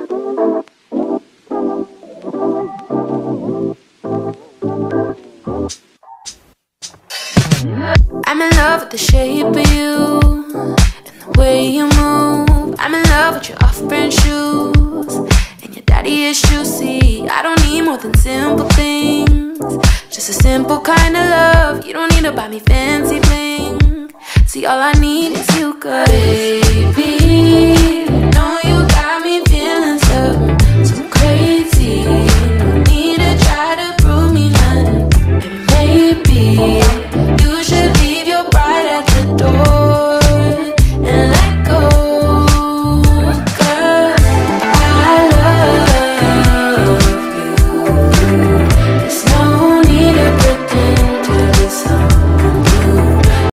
I'm in love with the shape of you and the way you move. I'm in love with your off-brand shoes and your daddy issues. See, I don't need more than simple things, just a simple kind of love. You don't need to buy me fancy bling. See, all I need is you, good.